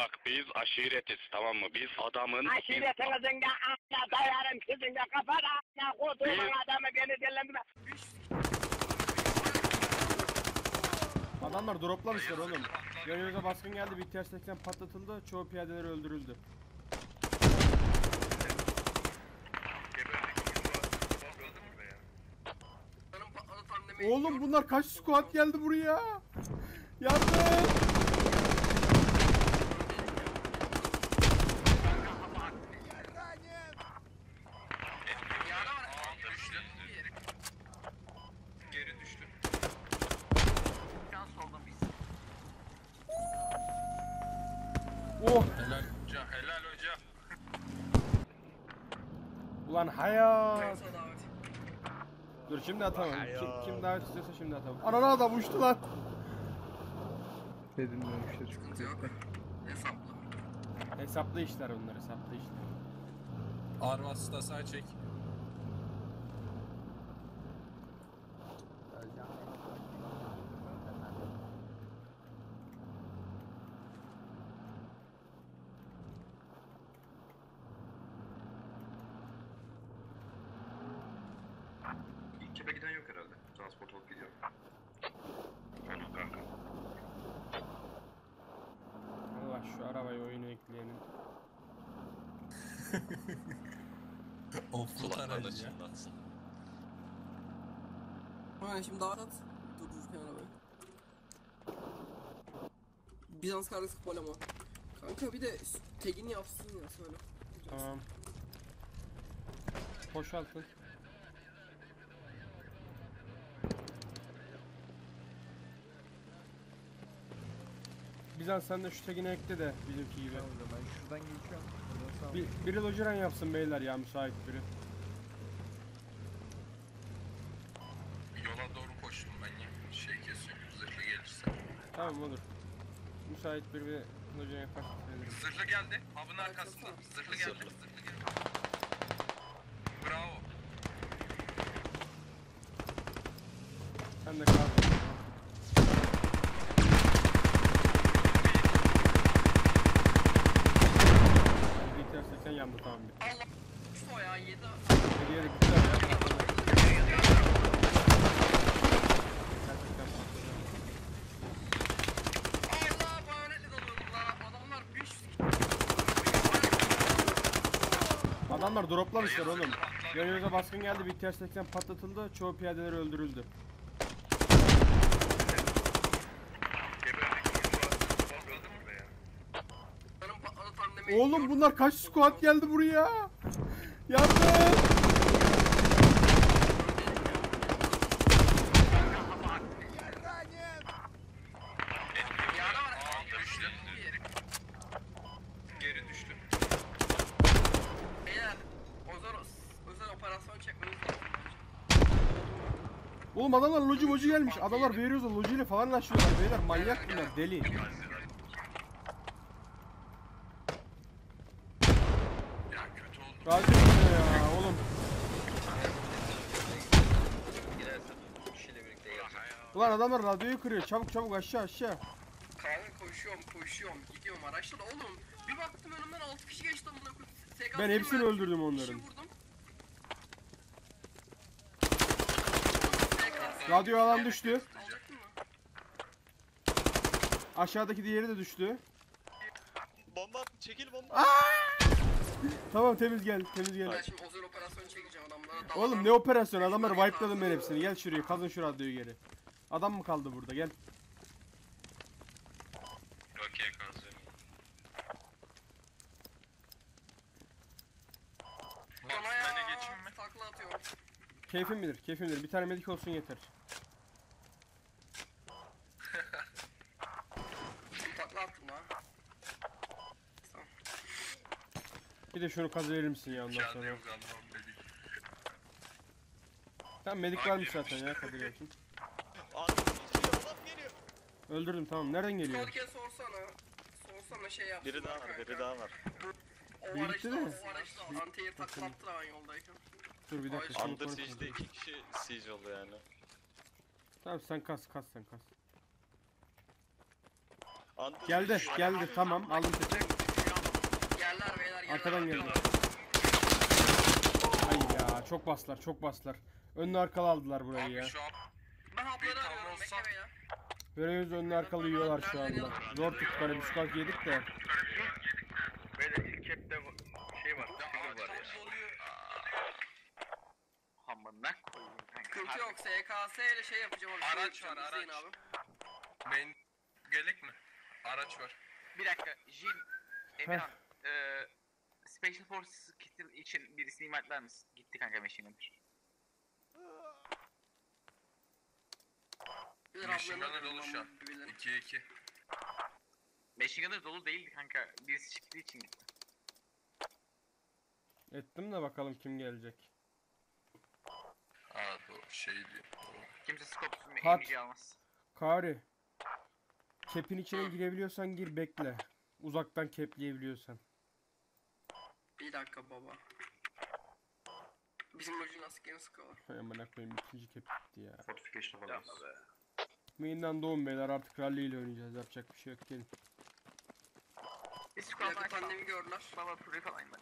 Bak biz aşiretiz, tamam mı? Biz adamın... Aşiretinizin de a**ına dayarım, sizin de kafana a**ına koduğum adamı beni dellendirme. Adamlar droplamışlar oğlum. Yanımıza baskın geldi, bir ters seksen patlatıldı, çoğu piyadeler öldürüldü. Oğlum bunlar kaç squad geldi buraya? Yardım! Geri düştü. Oh! Helal hoca, helal hoca. Ulan hayat! Dur şimdi atamam. Kim daha istiyorsa şimdi atamam. Anana adam uçtu lan. Ne dinliyormuşlar. Sıkıntı yok. Hesaplı. Hesaplı işler onlar, hesaplı işler. Arvas'ı da sağ çek. İlk giden yok herhalde. Transport olup gidiyor. Olur kanka. Allah şu arabayı oyuna ekleyenin. Of Kulaklarına çınlatsın. Aynen şimdi daha at. Durdururken arabayı. Bizans kardeşi polema. Kanka bir de tegini yapsın ya söyle. Tamam. Boşaltın. Bizans sen de şu tegini ekle de bizimki gibi. Tamam o zaman şuradan geçiyorum. Buradan sağ Biri lojiran yapsın beyler ya, müsait biri. Yola doğru koştum ben ya. Şey kesiyorum, zırhlı gelirse. Tamam olur. Müsait biri bir lojiran yapar. Zırhlı geldi, hub'ın arkasında. Zırhlı geldi, zırhlı geldi. Bravo. Sen de kal. Biterse sen yandı, tamam bir. Allah şu ya 7. Geriye de biter ya. Gerçekten patladı. Allah bahanetle dalıyordum la. Adamlar 5 Adamlar droplamışlar oğlum. Yanımıza baskın geldi, bir ters seksen patlatıldı, çoğu piyadeler öldürüldü. Benim patladı tam demeyi. Oğlum bunlar kaç squad geldi buraya? Yardım! Düştü. Geri düştü. Beyler özel operasyon çekmemiz lazım. Oğlum adamlar loji gelmiş. Adamlar veriyoruz da lojiyle falan açıyorlar beyler. Manyak bunlar, deli. Ya kötü oldu. Radyo ya oğlum. Gidersen bir şeyle birlikte geleceğim. Ulan adamlar radyoyu kırıyor. Çabuk aşağı. Kanka koşuyorum gidiyorum araçla da oğlum. Bir baktım önümden 6 kişi geçti amına koyayım. SKS Ben hepsini ben öldürdüm bir onların. kişi vurdum. Radyo alan düştü. Alacaktın mı? Aşağıdaki diğeri de düştü. Bomba at, çekil bomba. Tamam temiz gel. Ben şimdi özel operasyon çekeceğim adamlara. Oğlum ne operasyon? Adamları wipe'ladım ben hepsini. Gel şuraya, kazın şu radyoyu geri. Adam mı kaldı burada? Gel. Okey kanka. Ben de geçeyim mi? Takla atıyorum. Keyfim bilir. Bir tane medik olsun yeter. Takla attım ha. Tamam. Bir de şunu kazı verir misin ya ondan sonra? Canlıyım galiba dedik. Tamam medik varmış zaten ya, kazı gelsin. Adam geliyor. Öldürdüm tamam. Nereden geliyor? Tolkien'e sorsana şey yapsın. Biri daha var, biri daha var. O Biri araçta, gitti mi? o araçta anti-air takla attılar ben yoldayken. Dur bir dakika. şunu Under koy. Siege'de 2 kişi siege oldu yani. Tamam sen kas. Anladım. Geldi geldi tamam aldım sesi. Yerler beyler yerler. Arkadan geldi. Ay ya çok bastılar çok bastılar. Önlü arkalı aldılar burayı ya. Abi şu an Ben hapları Bir tam arıyorum olsa- bekle beyler. Görüyoruz önlü arkalı yiyorlar şu anda. Zor tuttuk hani bir squad yedik de. Böyle ilk hepte şey var. Figür var ya. Amına koyayım kanka. Sıkıntı yok SKS ile şey yapacağım abi. Araç şey var, yapacağım, izleyin araç. abi. main gerek mi? Araç var. Bir dakika, Jin, Emirhan, Special Forces kiti için birisini invite'ler misin? Gitti kanka Machine Gunner. Bir Machine haplarını Gunner arıyorum dolu ben şu an. birbirlerine. 2'ye 2. Machine Gunner dolu değildi kanka, birisi çıktığı için gitti. Ettim de bakalım kim gelecek. Aa doğru şey diyor. Doğru. Kimse scope'suz Hat. MG almaz. Kari. Cap'in içine girebiliyorsan gir bekle. Uzaktan cap'leyebiliyorsan. Bir dakika baba. Bizim lojin askerini sıkıyorlar. Hay amına koyayım ikinci cap gitti ya. Fortification falan. Main'den doğun beyler artık rally ile oynayacağız yapacak bir şey yok gelin. Bir Bir squad dakika var. pandemi gördüler. Baba Puri falan invite.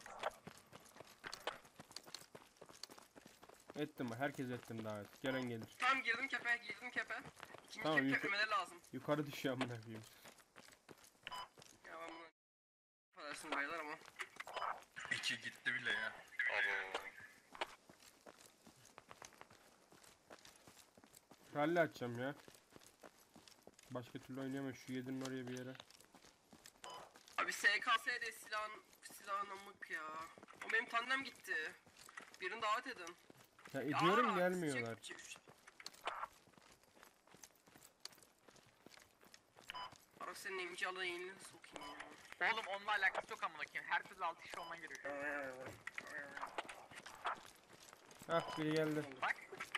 Ettim herkes ettim davet. Gelen gelir. Tam girdim kepe İkinci Tamam, kep yukarı- keplemeleri lazım. Yukarı düşüyor amına koyayım. Ya ben bunu... Affedersiniz beyler ama. 2 gitti bile ya. Rally açacağım ya. Başka türlü oynayamam şu yedinin oraya bir yere. Abi SKS'de silahın amık ya. O benim tandem gitti. Birini davet edin. Ya ediyorum Aa, gelmiyorlar. Ara senin emci alan eğilini sokayım ya. Oğlum onunla alakası yok amına koyayım. Her türlü 6 kişi olman gerekiyor. Hah biri geldi. Bak.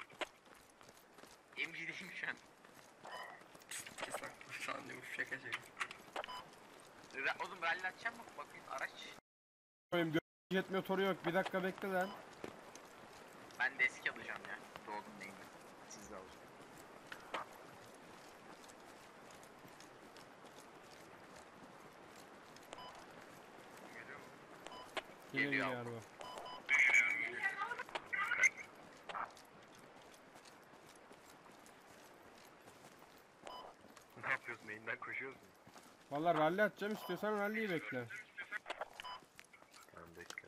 MG değilmiş şu an. Kes lan. Sana diyorum şaka şaka. Oğlum rally açacağım mı? Bakayım araç. Koyayım jet motoru yok bir dakika bekle lan. Ben de eski alacağım ya. Doğdum neyim. Siz de alın. Geliyor mu? Geliyor Geliyor. galiba. Ne yapıyoruz? Main'den koşuyoruz mu? Valla rally atacağım istiyorsan rally'yi bekle. Tamam bekle.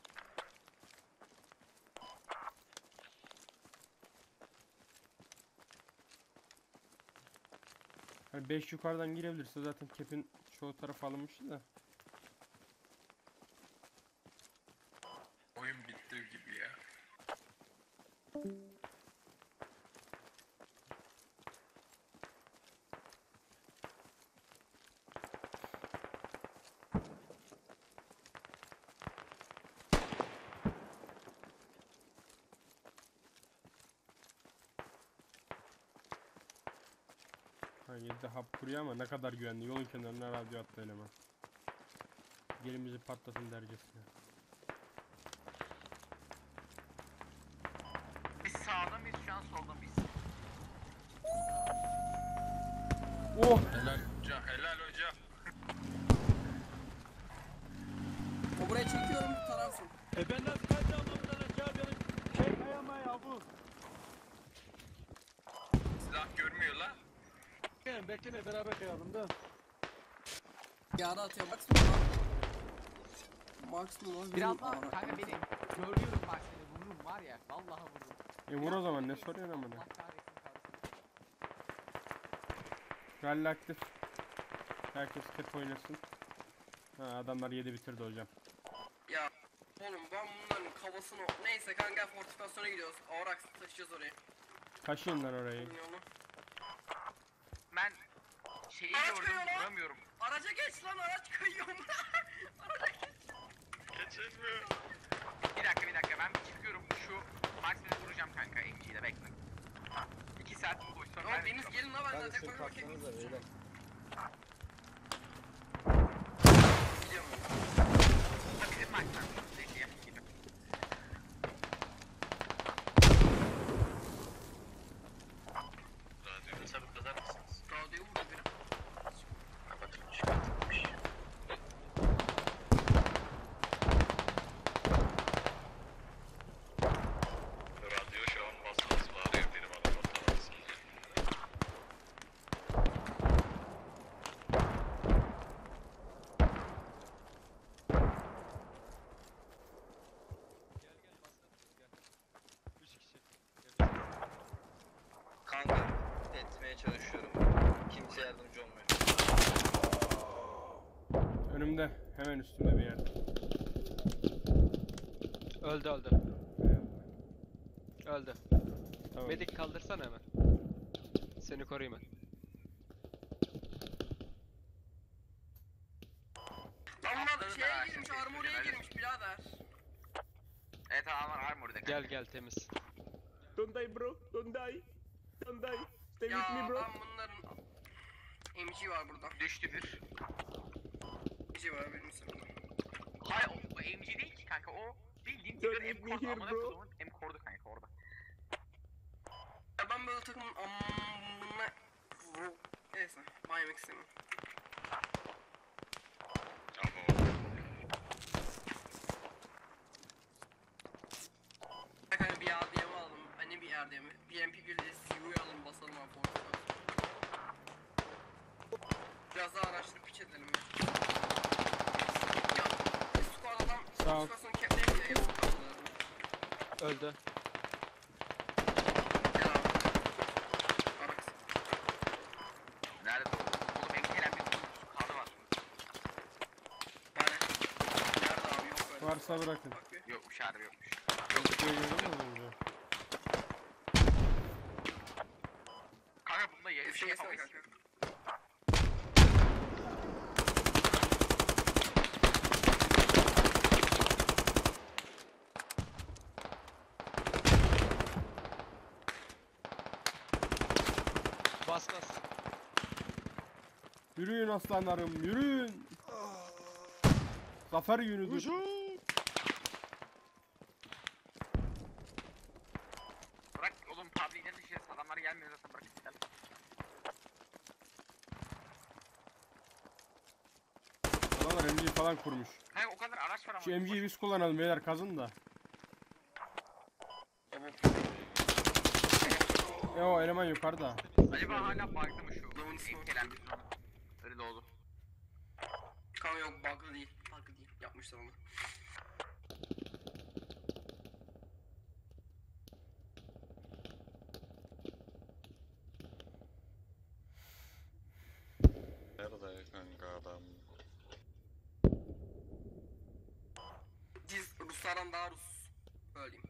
Hani 5 yukarıdan girebilirse zaten cap'in çoğu tarafı alınmıştı da. Oyun bitti gibi ya. Ha 7'de hap kuruyor ama ne kadar güvenli. Yolun kenarına radyo attı eleman. Gelimizi patlatın dercesine. Biz sağda mıyız şu an solda mıyız? Oh! Helal hoca, helal hoca. O buraya çekiyorum tararsın. Silah görmüyor lan. Yara atıyor maksimum. Maksimum. Biraz daha kanka beni görüyorum bak seni vururum var ya vallahi vururum. Vur o zaman ne soruyorsun amına. Allah kahretsin kardeşim. Rally aktif. Herkes cap oynasın. Ha adamlar 7 bitirdi hocam. Ya oğlum ben bunların kafasını... Neyse kanka fortifikasyona gidiyoruz. Avrak taşıyacağız oraya. Taşıyın lan orayı. Yolu. Ben şeyi Araç gördüm kayıyor lan. vuramıyorum. Araca geç lan araç kayıyor. Araca geç. Geçemiyor. Bir dakika ben bir çıkıyorum şu Maxim'i vuracağım kanka MG ile bekle. 2 saat mi koşsam Tamam Deniz gelin lan ben de tek başıma bakayım. Gidiyorum. Bizim Max'tan Zeki'ye gibi. Radyoyu sabit kazar mısınız? Radyoyu vurdu biri. Kapatın. yapmaya çalışıyorum. Kimse yardımcı olmuyor. Önümde. Hemen üstümde bir yerde. Öldü. Öldü. Tamam. Medik kaldırsana hemen. Seni koruyayım ben. Lan bunlar şeye girmiş, armoraya girmiş birader. Evet tamam armor'da. Gel temiz. Don't die bro. Don't die. Don't die. Stay Ya with me bro. ben bunların... MG var burada. Düştü bir. MG var benim sırada. Hayır o MG değil ki kanka o bildiğin Don't bir leave me M-Cord here, amına bro. kodumun M-Cord'u kanka orada. Ya ben böyle takımın amına... Neyse, ban yemek istemiyorum. Hani bir yardımı alalım, hani bir yardımı. BMP birliği CU'yu alın basalım abi portföy. Biraz daha araştırıp piç edelim ya. Ya, squad adam... Sağ ol. Squad'ın captain'i ya, yapıp kaldılar. Öldü. Gel abi. Arax. Nerede oğlum MK'len bir kadı var. Hani? Nerede abi yok öyle. Varsa bırakın. Bak bir. Yokmuş harbi yokmuş. Şey gördün mü az önce? Kanka bunda ya Bir şey şey yesene yapamayız. kanka. Bas. Yürüyün aslanlarım, yürüyün. Zafer günüdür. Bırak oğlum public'e dışarı adamlar gelmiyor zaten bırak gel. Adamlar MG falan kurmuş. Kanka o kadar araç var ama. Şu MG'yi biz kullanalım beyler, kazın da. O eleman yukarıda. Acaba hala bug'lı mı şu? MK'len bir sonra. Öyle de oldu. Kanka yok bug'lı değil. Bug'lı değil. Yapmışlar onu. Nerede kanka adam? Biz Ruslardan daha Rus. Öyleyim.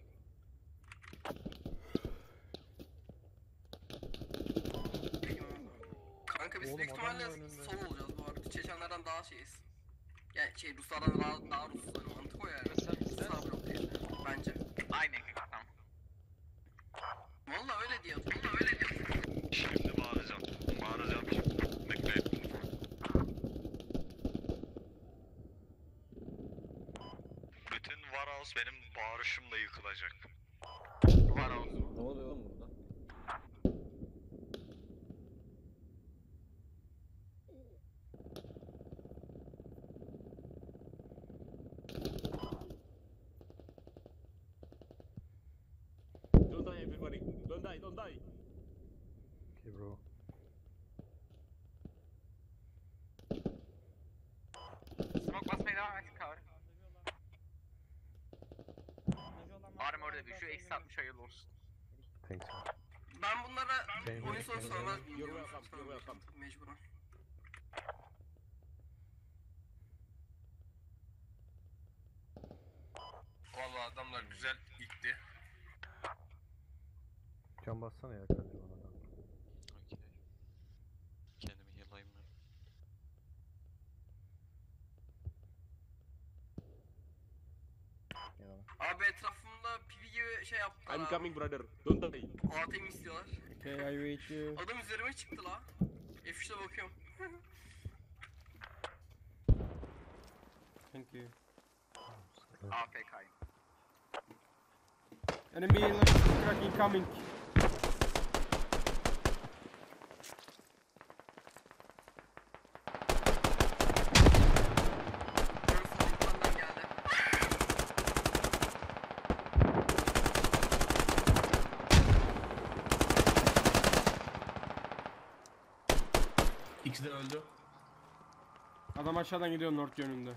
Kanka biz Oğlum, büyük adam ihtimalle var önünde. sol olacağız bu arada. Çeçenlerden daha şeyiz. Yani şey Ruslardan daha Ruslar. Mantık o yani. Sağ blok değil. Bence. Aynen kanka tamam. Valla öyle diyor. Valla öyle diyor. Şimdi bağıracağım. Bağıracağım şimdi. Bekleyin. Bütün Warhouse benim bağırışımla yıkılacak. Var olsun. Ne oluyor oğlum burada? Don't die everybody. Don't die. Don't die. Okay bro. Smoke basmaya devam et cover. Armor'da bir şu eksi 60 hayırlı olsun. Thanks. Ben bunlara Benim oyun sonu benim- sormaz You're welcome. You're welcome. Mecburen. Vallahi adamlar güzel gitti. Can bassana ya Kadir bana. Okey. Kendimi healayım ben. Ya. Abi etrafımda pipi gibi şey yaptılar I'm abi. coming brother. Don't die. ATM istiyorlar. Okay, I wait you. Adam üzerime çıktı la. F3'te bakıyorum. Thank you. AFK'yim. Enemy crack incoming. Benden geldi. İkisi de öldü. Adam aşağıdan gidiyor north yönünde.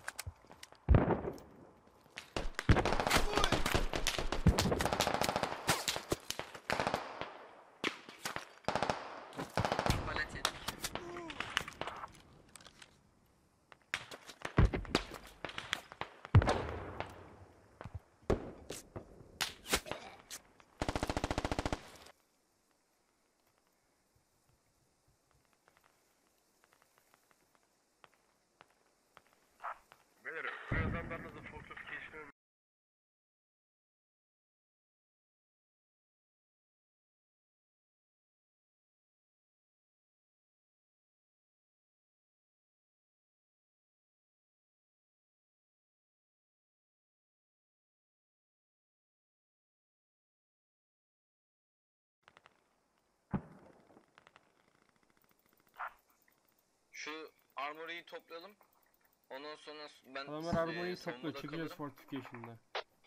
Şu armory'yi toplayalım. Ondan sonra ben Adamlar armory'yi topluyor. savunmada Çekeceğiz kalırım. fortification'da.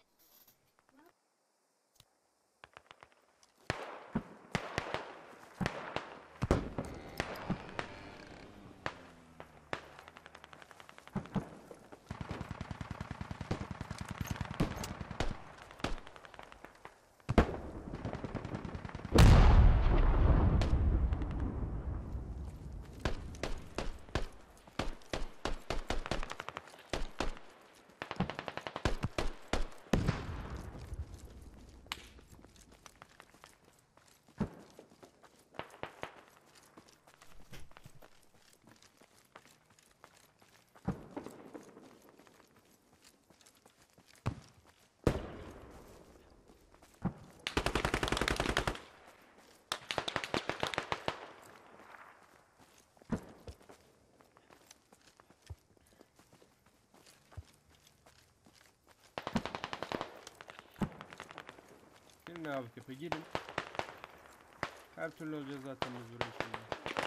Girin abi tepe girin. Her türlü olacağız zaten biz buraya şimdi.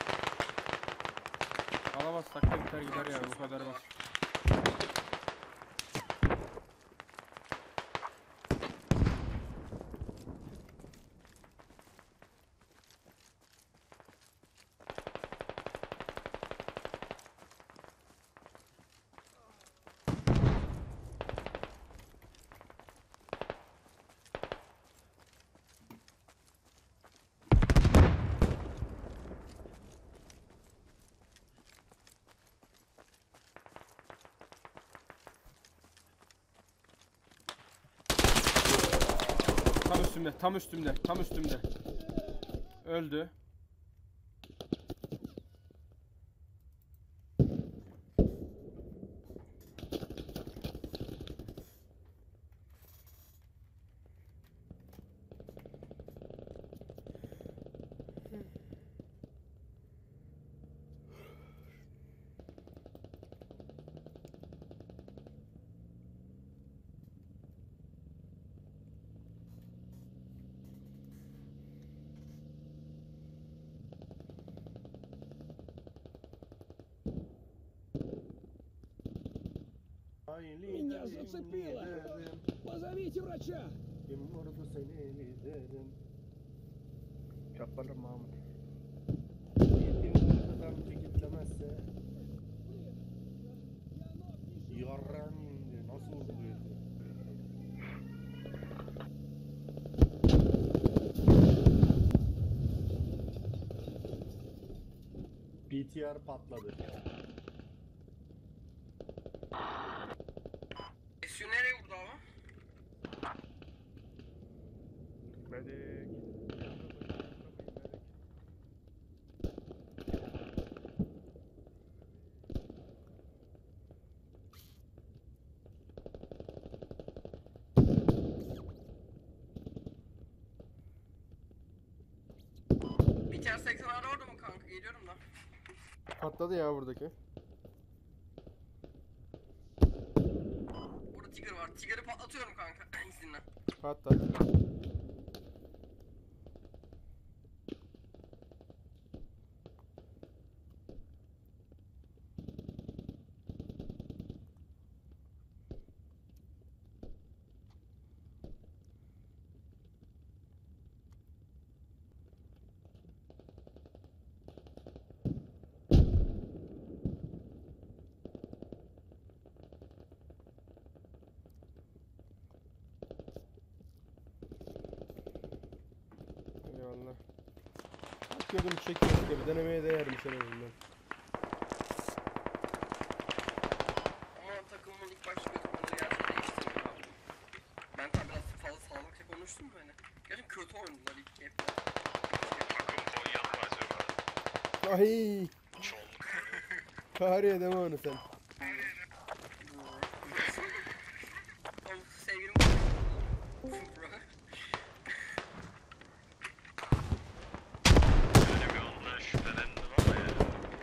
Alamazsak da biter gider yani bu kadar basit. Tam üstümde. Öldü. Меня зацепило! Позовите врача! Kim vurdu seni liderim? Çaparım Mahmut. Yetim arkadan çekitlemezse yarram indi. Nasıl vurdu bu yedi? BTR patladı. Esyu nereye vurdu ama? Medik. BTR 80 orada mı kanka? Geliyorum da. Patladı ya buradaki. Burada Tiger var. Tiger'ı patlatıyorum kanka. İzninle. Patlat. Eyvallah. Bakıyordum çekiyor işte bir denemeye değermiş en azından. Ama takımın ilk başta götürmeleri gerçekten değiştirmiyor abi. Ben tabi biraz fazla sağlıkça konuştum mu hani? Gerçekten kötü oynadılar ilk hep. Takım Konyalı mı acaba? Ay, Çoğunluk. Fahriye deme onu sen. Oğlum sevgilim Öyle bir ondan şüphelendim ama ya.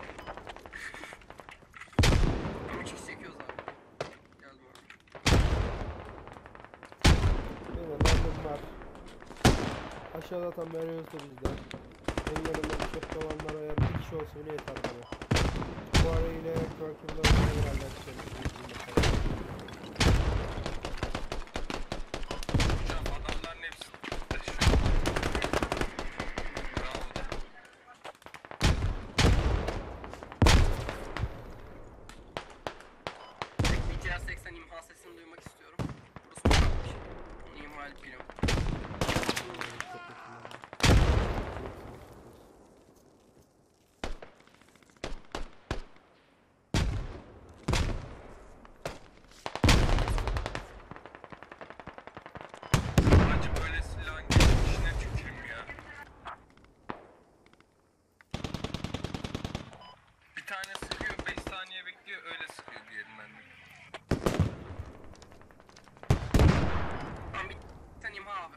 ama çok sekiyoruz abi. Geldim abi. Benim random var. Aşağıda tam veriyoruz da bizden. Benim yanımda bir çok zamanlar eğer bir kişi olsa bile yeter bana. Fuarı ile Körkür'le herhalde Hocam adamların hepsi bravo de. BTR 80 imha sesini duymak istiyorum. Burası mı? Onu imha edip geliyorum. Hacı böyle silahın geçişine tükürüm ya. Bir tane sıkıyor 5 saniye bekliyor öyle sıkıyor diğerinden de. Tamam bir sen imha abi.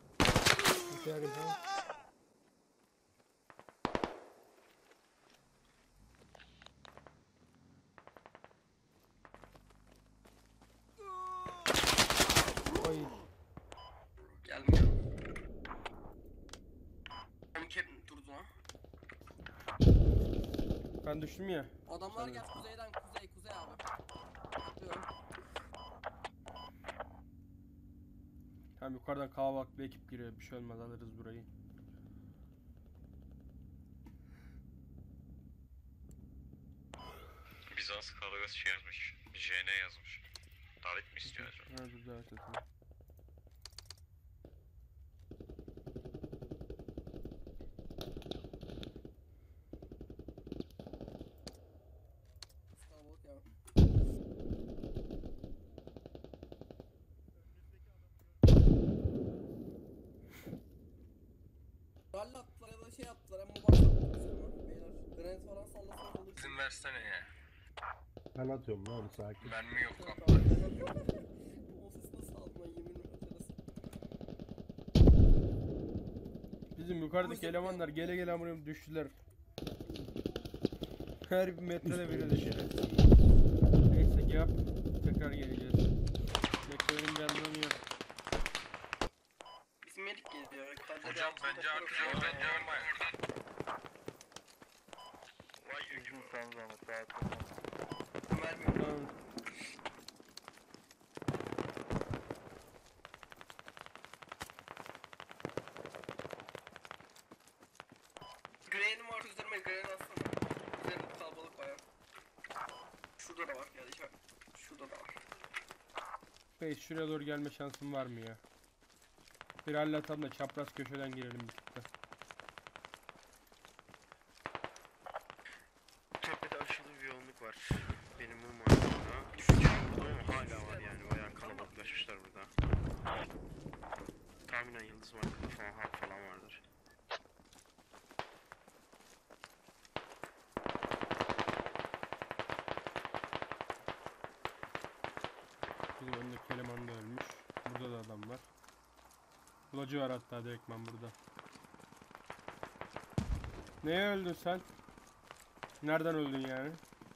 Ay. Gelmiyor. Onu kep durdu lan. Ben düştüm ya. Adamlar gel kuzeyden kuzey abi. Atlıyorum. Tam yukarıdan kalabalık bir ekip giriyor. Bir şey olmaz, alırız burayı. Bizans karagası şey yazmış. JN yazmış. Davet mi istiyor acaba? Ha dur davet edelim. Kalabalık ya. Rally attılar ya da şey attılar ama bak beyler. Granit falan sallasanız olur. İzin versene ya. Ben atıyorum lan sakin. Mermi yok kapta. O sesi nasıl aldım lan yemin ederim. Bizim yukarıdaki elemanlar gele gele amına düştüler. Her bir metrede biri düşüyor. Neyse yap. Tekrar geleceğiz. Bekleyelim bir anlamıyor. Bizim medik geliyor. Hocam bence artık oradan görmeyin. Vay yüküm. Vermiyorum. Tamam. Grain'im var üzerime grain atsana. Üzerimde kalabalık bayağı. Şurada da var yani içeride. Şurada da var. Bey şuraya doğru gelme şansın var mı ya? Bir hallatam da çapraz köşeden girelim bir tık da. Tepede aşırı bir yoğunluk var. Benim umarım düşeceğim burada ama hala var yani. Bayağı kalabalıklaşmışlar burada. Tahminen Yıldız Markı'da falan halk falan vardır. Bizim öndeki eleman da ölmüş. Burada da adam var. Bulacı var hatta direktman burada. Neye öldün sen? Nereden öldün yani?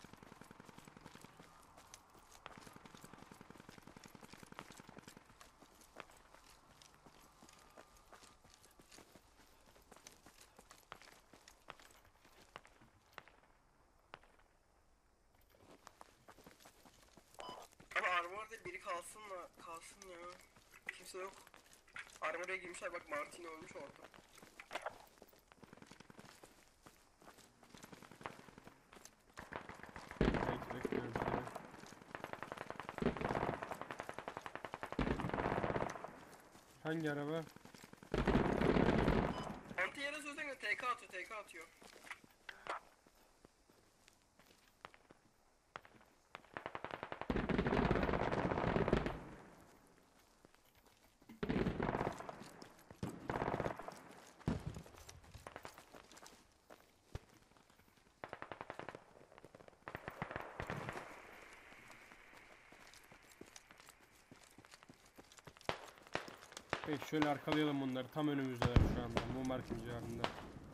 Ama armorda biri kalsın mı? Kalsın ya. Kimse yok. Armor'a girmişler bak Martin ölmüş orada. Bekliyorum seni. Hangi araba? Anti yere sözden TK atıyor. Peki şöyle arkalayalım bunları. Tam önümüzdeler şu anda. Mumark'ın civarında.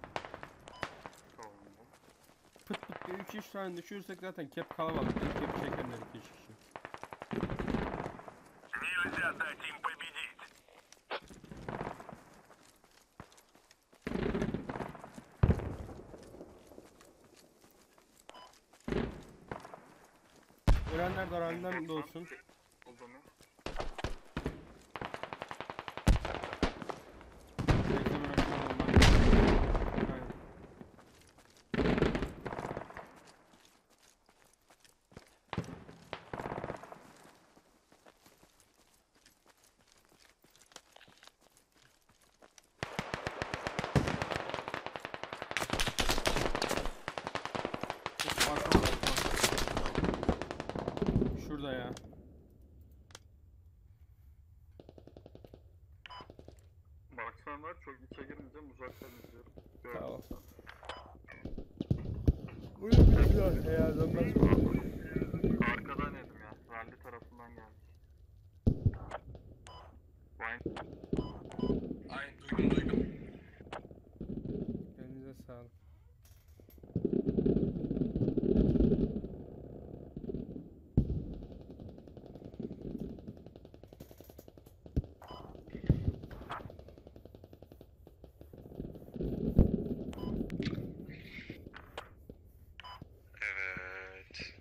Pıt pıt diye 3-3 tane düşürürsek zaten kep kalabalık. Kep çekerler 2-3 kişi. Ölenler de random de olsun. Olduğunu. Reklam olmak. Aynen. Bakma, bakma. Şurada ya. Baksana var, çok içe girmeyeceğim, uzaktan izliyorum. Tamam. Buyurun güzel. Eğer dönmez mi? Arkadan yedim ya. Rally tarafından gelmiş. Vine. Aynen duydum. Elinize sağlık. Evet.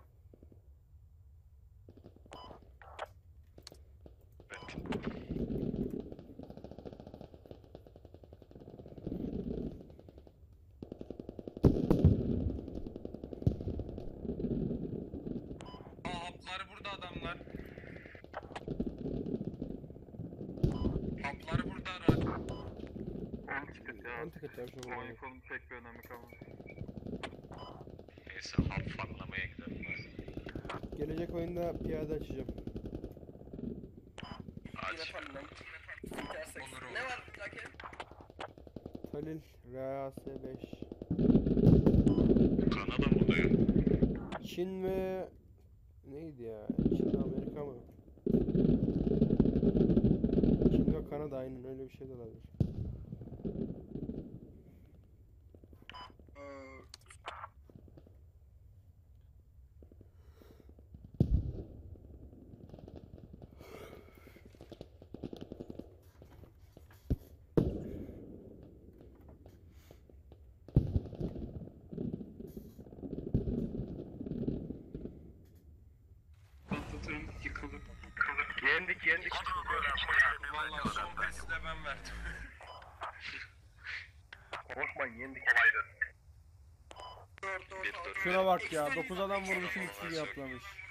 Haplar burada adamlar. Haplar burada radyo. 10 ticket ya. 10 ticket yapacağım Bu buraya. oyun kolun pek bir önemi kalmadı. Neyse hap farmlamaya gidelim. Gelecek oyunda piyade açacağım. Yine pardon. Intersex. Ne var Lucky? Halil RAS5. Kanada mı oluyor? Çin ve neydi ya? Çin Amerika mı? Çin ve Kanada aynen öyle bir şey de olabilir. Patlatırım, yıkılır. Yendik. Vallahi son pesi de ben verdim. Korkmayın yendik. Dört, Şuna bak ya 9 adam vurmuşum 3 kill yaplamış.